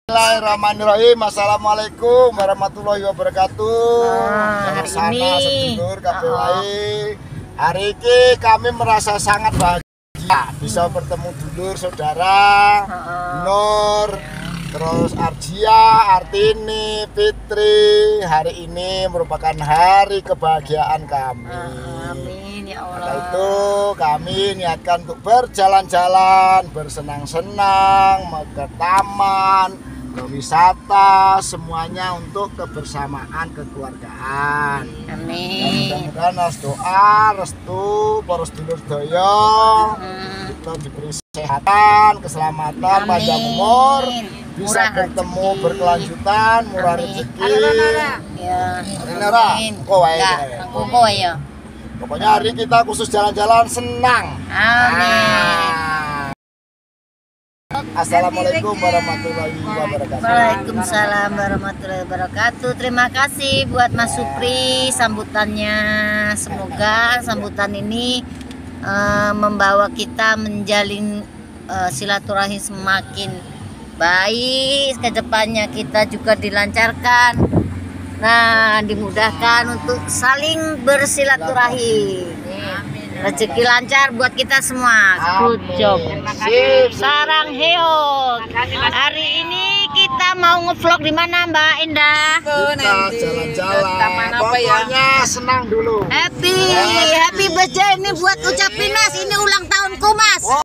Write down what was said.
Bismillahirrahmanirrahim. Assalamualaikum warahmatullahi wabarakatuh. Hari ini hari ini kami merasa sangat bahagia bisa bertemu dulur saudara Nur, terus Arjia, Artini, Fitri. Hari ini merupakan hari kebahagiaan kami. Amin ya Allah. Maka itu kami niatkan untuk berjalan-jalan, bersenang-senang, ke taman, ke wisata, semuanya untuk kebersamaan kekeluargaan. Amin. Mudah-mudahan harus doa, restu, poros dulur doyo, kita diberi kesehatan, keselamatan, panjang umur, bisa bertemu berkelanjutan, murah rezeki. Ya. Ya. Pokoknya hari kita khusus jalan-jalan senang. Amin. Assalamualaikum warahmatullahi wabarakatuh. Waalaikumsalam warahmatullahi wabarakatuh. Terima kasih buat Mas Supri sambutannya. Semoga sambutan ini membawa kita menjalin silaturahim semakin baik. Kedepannya kita juga dilancarkan. Nah, dimudahkan untuk saling bersilaturahim. Rezeki lancar buat kita semua. Good job. Sarang heo. Hari ini kita mau ngevlog di mana, Mbak Indah? Kita jalan-jalan. Pokoknya senang dulu. Happy birthday ini buat ucapin Mas. Ini ulang tahunku, Mas.